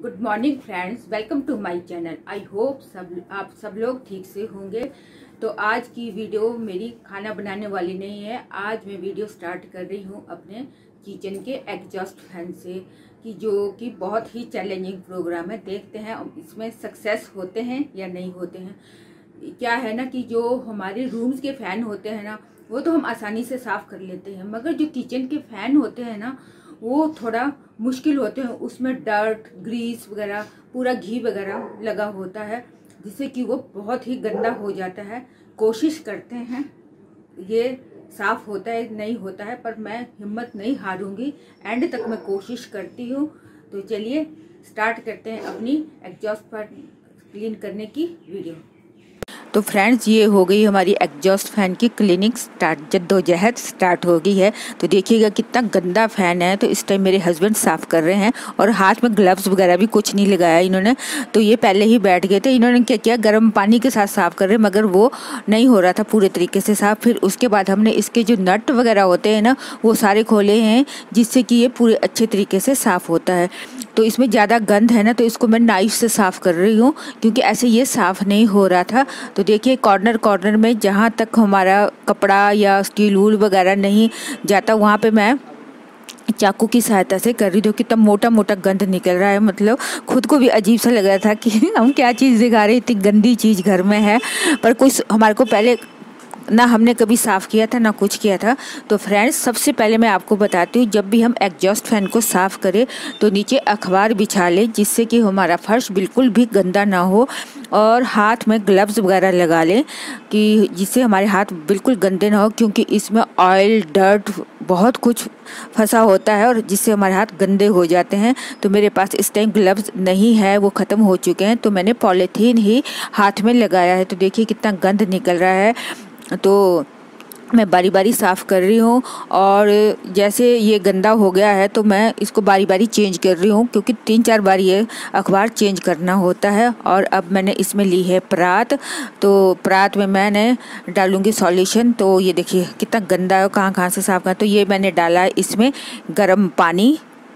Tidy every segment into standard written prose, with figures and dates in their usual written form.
Good morning friends, welcome to my channel. I hope आप सब लोग ठीक से होंगे। तो आज की वीडियो मेरी खाना बनाने वाली नहीं है। आज मैं वीडियो स्टार्ट कर रही हूँ अपने किचन के एग्जॉस्ट फैन से, कि जो कि बहुत ही चैलेंजिंग प्रोग्राम है। देखते हैं इसमें सक्सेस होते हैं या नहीं होते हैं। क्या है ना कि जो हमारे रूम्स के फ़ैन होते हैं ना, वो तो हम आसानी से साफ़ कर लेते हैं, मगर जो किचन के फ़ैन होते हैं ना, वो थोड़ा मुश्किल होते हैं। उसमें डर्ट, ग्रीस वगैरह, पूरा घी वगैरह लगा होता है, जिससे कि वो बहुत ही गंदा हो जाता है। कोशिश करते हैं ये साफ़ होता है नहीं होता है, पर मैं हिम्मत नहीं हारूंगी, एंड तक मैं कोशिश करती हूँ। तो चलिए स्टार्ट करते हैं अपनी एग्जॉस्ट फैन क्लीन करने की वीडियो। तो फ्रेंड्स, ये हो गई हमारी एग्जॉस्ट फैन की क्लीनिंग स्टार्ट, जद्दोजहद स्टार्ट हो गई है। तो देखिएगा कितना गंदा फ़ैन है। तो इस टाइम मेरे हस्बैंड साफ़ कर रहे हैं और हाथ में ग्लव्स वगैरह भी कुछ नहीं लगाया इन्होंने। तो ये पहले ही बैठ गए थे। इन्होंने क्या किया, गर्म पानी के साथ साफ़ कर रहे, मगर वो नहीं हो रहा था पूरे तरीके से साफ़। फिर उसके बाद हमने इसके जो नट वगैरह होते हैं ना, वो सारे खोले हैं, जिससे कि ये पूरे अच्छे तरीके से साफ़ होता है। तो इसमें ज़्यादा गंद है ना, तो इसको मैं नाइफ से साफ़ कर रही हूँ, क्योंकि ऐसे ये साफ़ नहीं हो रहा था। तो देखिए कॉर्नर कॉर्नर में जहाँ तक हमारा कपड़ा या स्टील वूल वगैरह नहीं जाता, वहाँ पे मैं चाकू की सहायता से कर रही हूँ। कितना मोटा मोटा गंद निकल रहा है, मतलब खुद को भी अजीब सा लग रहा था कि हम क्या चीज़ दिखा रहे हैं, इतनी गंदी चीज़ घर में है। पर कुछ हमारे को पहले ना हमने कभी साफ़ किया था ना कुछ किया था। तो फ्रेंड्स, सबसे पहले मैं आपको बताती हूँ, जब भी हम एग्जॉस्ट फैन को साफ़ करें तो नीचे अखबार बिछा लें, जिससे कि हमारा फर्श बिल्कुल भी गंदा ना हो, और हाथ में ग्लव्स वगैरह लगा लें, कि जिससे हमारे हाथ बिल्कुल गंदे ना हो, क्योंकि इसमें ऑयल, डर्ट, बहुत कुछ फंसा होता है और जिससे हमारे हाथ गंदे हो जाते हैं। तो मेरे पास इस टाइम ग्लव्स नहीं है, वो ख़त्म हो चुके हैं, तो मैंने पॉलीथीन ही हाथ में लगाया है। तो देखिए कितना गंद निकल रहा है। तो मैं बारी बारी साफ़ कर रही हूँ, और जैसे ये गंदा हो गया है तो मैं इसको बारी बारी चेंज कर रही हूँ, क्योंकि 3-4 बार ये अखबार चेंज करना होता है। और अब मैंने इसमें ली है परात। तो परात में मैंने डालूँगी सॉल्यूशन। तो ये देखिए कितना गंदा है, कहाँ कहाँ से साफ़ करना। तो ये मैंने डाला है इसमें गर्म पानी,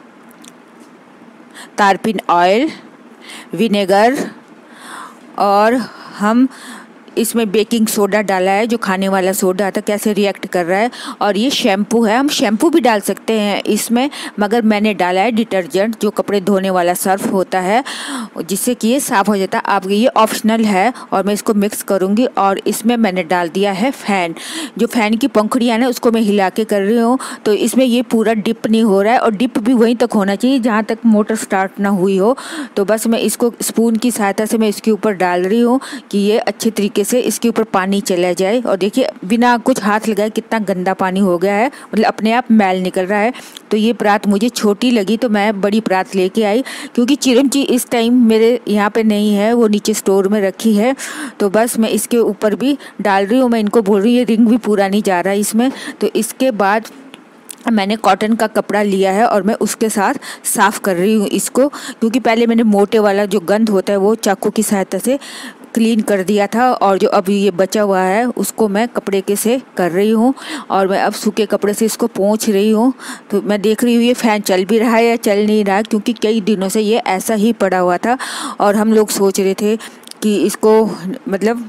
तारपीन ऑयल, विनेगर, और हम इसमें बेकिंग सोडा डाला है, जो खाने वाला सोडा आता, कैसे रिएक्ट कर रहा है। और ये शैम्पू है, हम शैम्पू भी डाल सकते हैं इसमें, मगर मैंने डाला है डिटर्जेंट, जो कपड़े धोने वाला सर्फ होता है, जिससे कि ये साफ़ हो जाता है। आप ये ऑप्शनल है। और मैं इसको मिक्स करूँगी, और इसमें मैंने डाल दिया है फ़ैन। जो फ़ैन की पंखुड़ियाँ ना, उसको मैं हिला के कर रही हूँ। तो इसमें ये पूरा डिप नहीं हो रहा है, और डिप भी वहीं तक होना चाहिए जहाँ तक मोटर स्टार्ट ना हुई हो। तो बस मैं इसको स्पून की सहायता से मैं इसके ऊपर डाल रही हूँ, कि ये अच्छे तरीके से इसके ऊपर पानी चला जाए। और देखिए बिना कुछ हाथ लगाए कितना गंदा पानी हो गया है, मतलब अपने आप मैल निकल रहा है। तो ये परात मुझे छोटी लगी, तो मैं बड़ी परात लेके आई, क्योंकि चिरंजी इस टाइम मेरे यहाँ पे नहीं है, वो नीचे स्टोर में रखी है। तो बस मैं इसके ऊपर भी डाल रही हूँ। मैं इनको बोल रही हूँ, ये रिंग भी पूरा नहीं जा रहा है इसमें। तो इसके बाद मैंने कॉटन का कपड़ा लिया है, और मैं उसके साथ साफ़ कर रही हूँ इसको, क्योंकि पहले मैंने मोटे वाला जो गंद होता है वो चाकू की सहायता से क्लीन कर दिया था, और जो अभी ये बचा हुआ है उसको मैं कपड़े के से कर रही हूँ। और मैं अब सूखे कपड़े से इसको पोंछ रही हूँ। तो मैं देख रही हूँ ये फ़ैन चल भी रहा है या चल नहीं रहा है, क्योंकि कई दिनों से ये ऐसा ही पड़ा हुआ था, और हम लोग सोच रहे थे कि इसको मतलब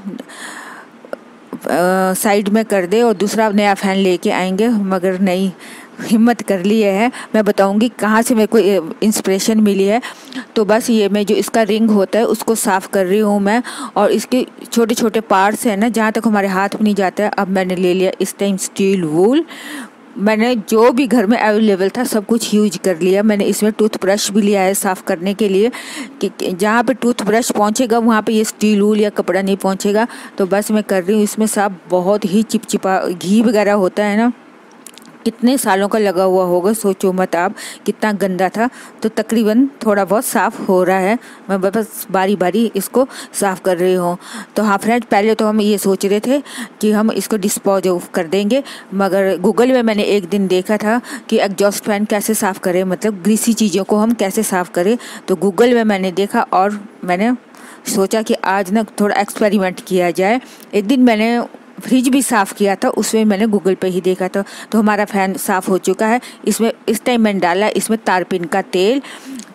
साइड में कर दे और दूसरा नया फ़ैन लेके आएंगे, मगर नहीं, हिम्मत कर ली है। मैं बताऊंगी कहाँ से मेरे को इंस्पिरेशन मिली है। तो बस ये मैं जो इसका रिंग होता है उसको साफ़ कर रही हूँ मैं, और इसके छोटे छोटे पार्ट्स हैं ना, जहाँ तक हमारे हाथ में नहीं जाता है। अब मैंने ले लिया इस टाइम स्टील वूल। मैंने जो भी घर में अवेलेबल था सब कुछ यूज कर लिया। मैंने इसमें टूथब्रश भी लिया है साफ़ करने के लिए, कि जहाँ पे टूथब्रश पहुँचेगा वहाँ पे ये स्टील वूल या कपड़ा नहीं पहुँचेगा। तो बस मैं कर रही हूँ इसमें साफ़। बहुत ही चिपचिपा घी वगैरह होता है ना, कितने सालों का लगा हुआ होगा, सोचो मत आप कितना गंदा था। तो तकरीबन थोड़ा बहुत साफ़ हो रहा है। मैं बस बारी बारी इसको साफ़ कर रही हूँ। तो हाँ फ्रेंड, पहले तो हम ये सोच रहे थे कि हम इसको डिस्पोज ऑफ कर देंगे, मगर गूगल में मैंने एक दिन देखा था कि एग्जॉस्ट फैन कैसे साफ़ करें, मतलब ग्रीसी चीज़ों को हम कैसे साफ़ करें। तो गूगल में मैंने देखा, और मैंने सोचा कि आज ना थोड़ा एक्सपेरिमेंट किया जाए। एक दिन मैंने फ्रिज भी साफ़ किया था, उसमें मैंने गूगल पे ही देखा था। तो हमारा फ़ैन साफ़ हो चुका है। इसमें इस टाइम मैंने डाला इसमें तारपीन का तेल।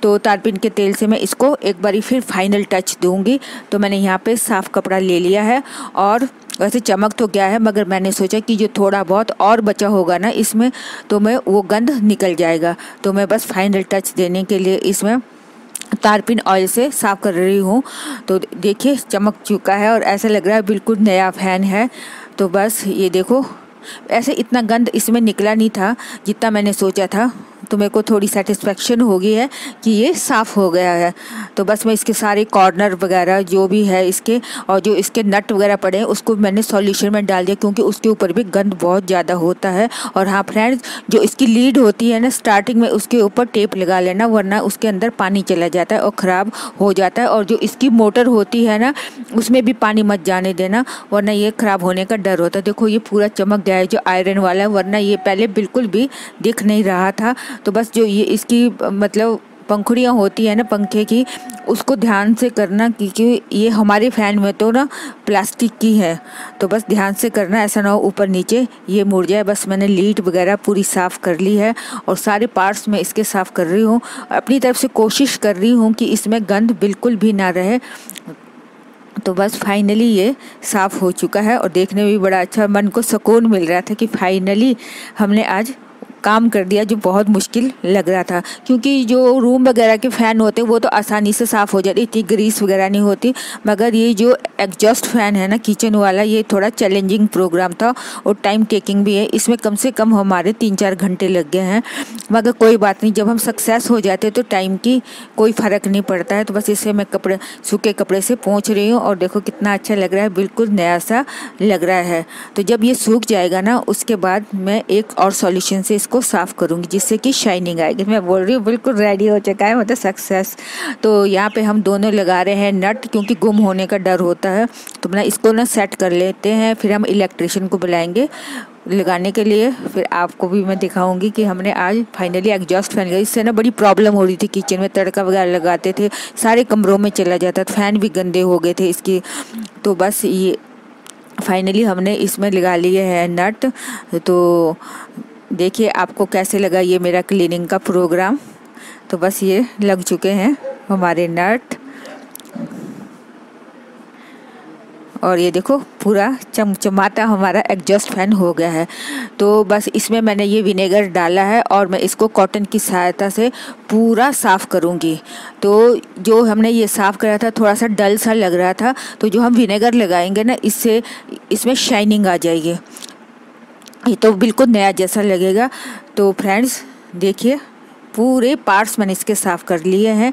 तो तारपीन के तेल से मैं इसको एक बारी फिर फाइनल टच दूंगी। तो मैंने यहाँ पे साफ़ कपड़ा ले लिया है और वैसे चमक तो गया है, मगर मैंने सोचा कि जो थोड़ा बहुत और बचा होगा ना इसमें, तो मैं वो गंध निकल जाएगा। तो मैं बस फाइनल टच देने के लिए इसमें तारपीन ऑयल से साफ़ कर रही हूँ। तो देखिए चमक चुका है और ऐसा लग रहा है बिल्कुल नया फैन है। तो बस ये देखो, ऐसे इतना गंद इसमें निकला नहीं था जितना मैंने सोचा था। तो मेरे को थोड़ी सेटिस्फेक्शन हो गई है कि ये साफ़ हो गया है। तो बस मैं इसके सारे कॉर्नर वगैरह जो भी है इसके, और जो इसके नट वगैरह पड़े हैं उसको मैंने सॉल्यूशन में डाल दिया, क्योंकि उसके ऊपर भी गंद बहुत ज़्यादा होता है। और हाँ फ्रेंड्स, जो इसकी लीड होती है ना स्टार्टिंग में, उसके ऊपर टेप लगा लेना, वरना उसके अंदर पानी चला जाता है और ख़राब हो जाता है। और जो इसकी मोटर होती है ना, उसमें भी पानी मत जाने देना, वरना ये ख़राब होने का डर होता है। देखो ये पूरा चमक गया है जो आयरन वाला है, वरना ये पहले बिल्कुल भी दिख नहीं रहा था। तो बस जो ये इसकी मतलब पंखुड़ियाँ होती है ना पंखे की, उसको ध्यान से करना, क्योंकि ये हमारे फ़ैन में तो ना प्लास्टिक की है। तो बस ध्यान से करना, ऐसा ना हो ऊपर नीचे ये मुड़ जाए। बस मैंने लीड वगैरह पूरी साफ़ कर ली है और सारे पार्ट्स में इसके साफ़ कर रही हूँ। अपनी तरफ से कोशिश कर रही हूँ कि इसमें गंद बिल्कुल भी ना रहे। तो बस फाइनली ये साफ़ हो चुका है और देखने में भी बड़ा अच्छा, मन को सुकून मिल रहा था कि फाइनली हमने आज काम कर दिया जो बहुत मुश्किल लग रहा था। क्योंकि जो रूम वगैरह के फ़ैन होते हैं वो तो आसानी से साफ़ हो जाती, इतनी ग्रीस वगैरह नहीं होती। मगर ये जो एग्जॉस्ट फ़ैन है ना किचन वाला, ये थोड़ा चैलेंजिंग प्रोग्राम था और टाइम टेकिंग भी है। इसमें कम से कम हमारे 3-4 घंटे लग गए हैं, मगर कोई बात नहीं, जब हम सक्सेस हो जाते हैं तो टाइम की कोई फ़र्क नहीं पड़ता है। तो बस इसे मैं सूखे कपड़े से पोंछ रही हूँ और देखो कितना अच्छा लग रहा है, बिल्कुल नया सा लग रहा है। तो जब ये सूख जाएगा ना, उसके बाद मैं एक और सॉल्यूशन से को साफ़ करूंगी जिससे कि शाइनिंग आएगी। मैं बोल रही हूँ बिल्कुल रेडी हो चुका है, मतलब सक्सेस। तो यहाँ पे हम दोनों लगा रहे हैं नट, क्योंकि गुम होने का डर होता है। तो मैं इसको ना सेट कर लेते हैं, फिर हम इलेक्ट्रिशियन को बुलाएंगे लगाने के लिए। फिर आपको भी मैं दिखाऊंगी कि हमने आज फाइनली एग्जॉस्ट फैन, इससे ना बड़ी प्रॉब्लम हो रही थी किचन में, तड़का वगैरह लगाते थे सारे कमरों में चला जाता था, फैन भी गंदे हो गए थे इसकी। तो बस ये फाइनली हमने इसमें लगा लिए हैं नट। तो देखिए आपको कैसे लगा ये मेरा क्लीनिंग का प्रोग्राम। तो बस ये लग चुके हैं हमारे नट और ये देखो पूरा चमचमाता हमारा एग्जॉस्ट फैन हो गया है। तो बस इसमें मैंने ये विनेगर डाला है और मैं इसको कॉटन की सहायता से पूरा साफ़ करूँगी। तो जो हमने ये साफ़ करा था थोड़ा सा डल सा लग रहा था, तो जो हम विनेगर लगाएंगे ना, इससे इसमें शाइनिंग आ जाएगी, ये तो बिल्कुल नया जैसा लगेगा। तो फ्रेंड्स देखिए पूरे पार्ट्स मैंने इसके साफ़ कर लिए हैं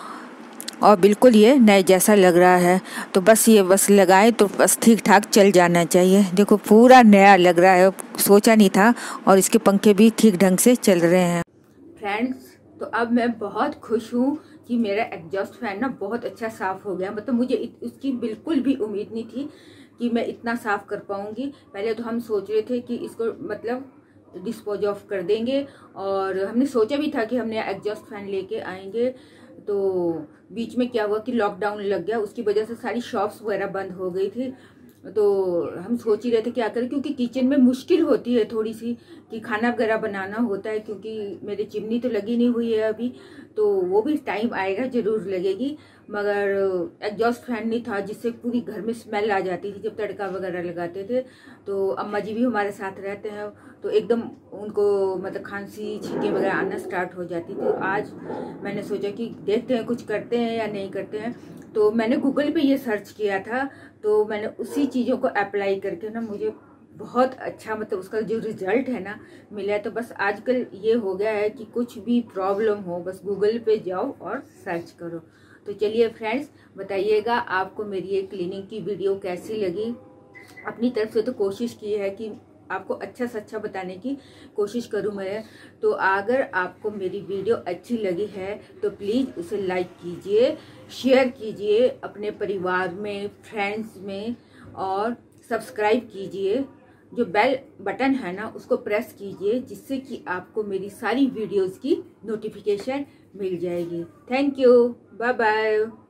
और बिल्कुल ये नए जैसा लग रहा है। तो बस ये बस लगाए तो बस ठीक ठाक चल जाना चाहिए। देखो पूरा नया लग रहा है, सोचा नहीं था, और इसके पंखे भी ठीक ढंग से चल रहे हैं। फ्रेंड्स तो अब मैं बहुत खुश हूँ कि मेरा एग्जॉस्ट फैन ना बहुत अच्छा साफ़ हो गया। मतलब मुझे उसकी बिल्कुल भी उम्मीद नहीं थी कि मैं इतना साफ़ कर पाऊँगी। पहले तो हम सोच रहे थे कि इसको मतलब डिस्पोज ऑफ कर देंगे, और हमने सोचा भी था कि हमने एग्जॉस्ट फैन लेके आएंगे। तो बीच में क्या हुआ कि लॉकडाउन लग गया, उसकी वजह से सारी शॉप्स वगैरह बंद हो गई थी। तो हम सोच ही रहे थे क्या करें, क्योंकि किचन में मुश्किल होती है थोड़ी सी कि खाना वगैरह बनाना होता है, क्योंकि मेरी चिमनी तो लगी नहीं हुई है अभी, तो वो भी टाइम आएगा, ज़रूर लगेगी। मगर एग्जॉस्ट फैन नहीं था जिससे पूरी घर में स्मेल आ जाती थी जब तड़का वगैरह लगाते थे। तो अम्मा जी भी हमारे साथ रहते हैं, तो एकदम उनको मतलब खांसी छींके वगैरह आना स्टार्ट हो जाती थी। आज मैंने सोचा कि देखते हैं कुछ करते हैं या नहीं करते हैं। तो मैंने गूगल पे ये सर्च किया था, तो मैंने उसी चीज़ों को अप्लाई करके ना मुझे बहुत अच्छा मतलब उसका जो रिजल्ट है ना मिला है। तो बस आजकल ये हो गया है कि कुछ भी प्रॉब्लम हो बस गूगल पे जाओ और सर्च करो। तो चलिए फ्रेंड्स बताइएगा आपको मेरी ये क्लीनिंग की वीडियो कैसी लगी। अपनी तरफ से तो कोशिश की है कि आपको अच्छा से अच्छा बताने की कोशिश करूँ मैं। तो अगर आपको मेरी वीडियो अच्छी लगी है तो प्लीज़ उसे लाइक कीजिए, शेयर कीजिए अपने परिवार में, फ्रेंड्स में, और सब्सक्राइब कीजिए। जो बेल बटन है ना उसको प्रेस कीजिए, जिससे कि आपको मेरी सारी वीडियोस की नोटिफिकेशन मिल जाएगी। Thank you, bye bye.